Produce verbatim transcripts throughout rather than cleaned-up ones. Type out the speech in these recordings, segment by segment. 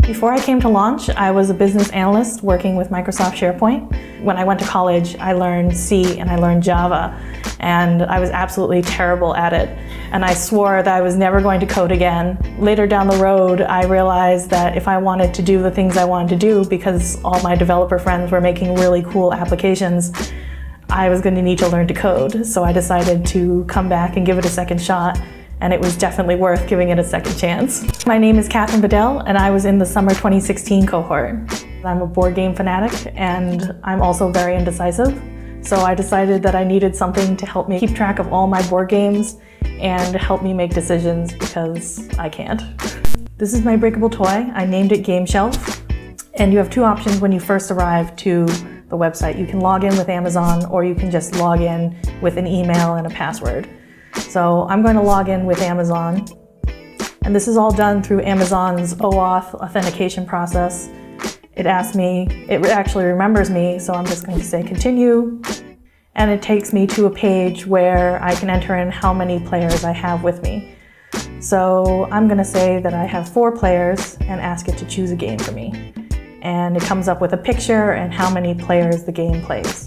Before I came to Launch, I was a business analyst working with Microsoft SharePoint. When I went to college, I learned C and I learned Java, and I was absolutely terrible at it. And I swore that I was never going to code again. Later down the road, I realized that if I wanted to do the things I wanted to do, because all my developer friends were making really cool applications, I was going to need to learn to code. So I decided to come back and give it a second shot. And it was definitely worth giving it a second chance. My name is Catherine Bedell, and I was in the summer twenty sixteen cohort. I'm a board game fanatic, and I'm also very indecisive. So I decided that I needed something to help me keep track of all my board games and help me make decisions, because I can't. This is my breakable toy. I named it Gameshelf. And you have two options when you first arrive to the website. You can log in with Amazon, or you can just log in with an email and a password. So I'm going to log in with Amazon, and this is all done through Amazon's OAuth authentication process. It asks me, it actually remembers me, so I'm just going to say continue, and it takes me to a page where I can enter in how many players I have with me. So I'm going to say that I have four players and ask it to choose a game for me. And it comes up with a picture and how many players the game plays.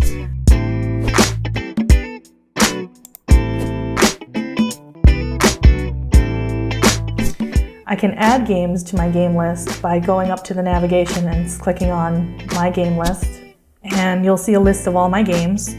I can add games to my game list by going up to the navigation and clicking on My Game List, and you'll see a list of all my games.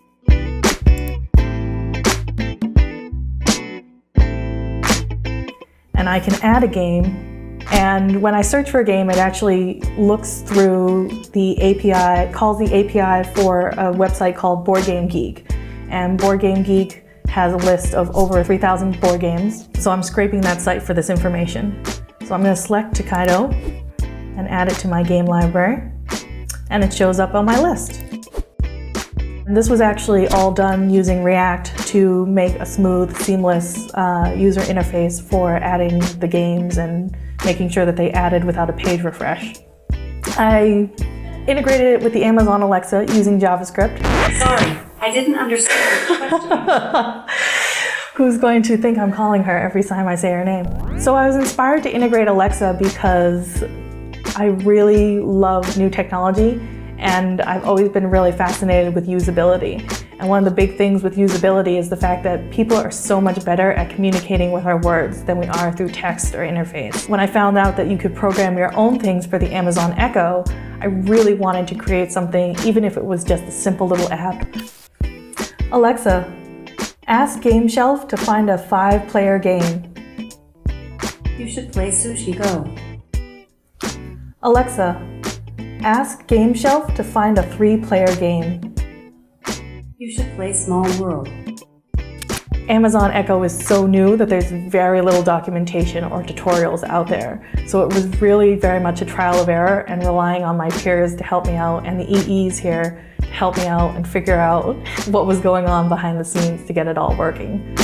And I can add a game, and when I search for a game, it actually looks through the A P I, calls the A P I for a website called Board Game Geek. And Board Game Geek has a list of over three thousand board games, so I'm scraping that site for this information. So I'm going to select Takedo and add it to my game library, and it shows up on my list. And this was actually all done using React to make a smooth, seamless uh, user interface for adding the games and making sure that they added without a page refresh. I integrated it with the Amazon Alexa using JavaScript. Sorry, I didn't understand the question. Who's going to think I'm calling her every time I say her name? So I was inspired to integrate Alexa because I really love new technology, and I've always been really fascinated with usability. And one of the big things with usability is the fact that people are so much better at communicating with our words than we are through text or interface. When I found out that you could program your own things for the Amazon Echo, I really wanted to create something, even if it was just a simple little app. Alexa, ask Gameshelf to find a five-player game. You should play Sushi Go. Alexa, ask Gameshelf to find a three-player game. You should play Small World. Amazon Echo is so new that there's very little documentation or tutorials out there. So it was really very much a trial of error and relying on my peers to help me out, and the E Es here to help me out and figure out what was going on behind the scenes to get it all working.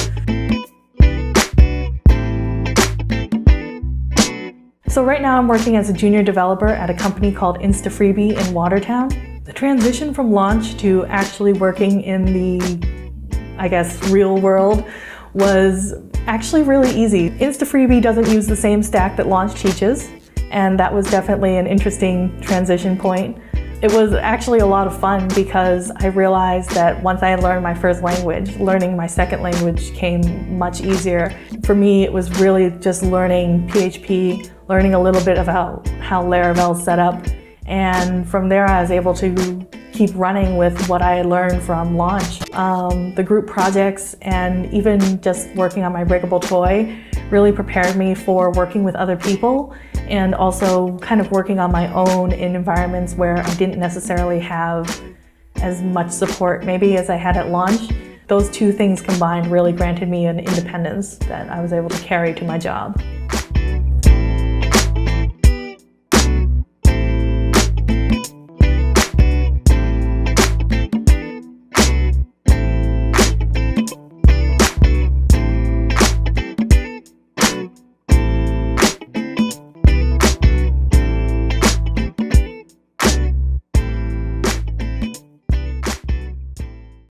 So right now I'm working as a junior developer at a company called InstaFreebie in Watertown. The transition from launch to actually working in the, I guess, real world was actually really easy. InstaFreebie doesn't use the same stack that Launch teaches, and that was definitely an interesting transition point. It was actually a lot of fun because I realized that once I had learned my first language, learning my second language came much easier. For me, it was really just learning P H P, learning a little bit about how Laravel's set up, and from there I was able to keep running with what I learned from Launch. Um, the group projects and even just working on my breakable toy really prepared me for working with other people, and also kind of working on my own in environments where I didn't necessarily have as much support maybe as I had at Launch. Those two things combined really granted me an independence that I was able to carry to my job.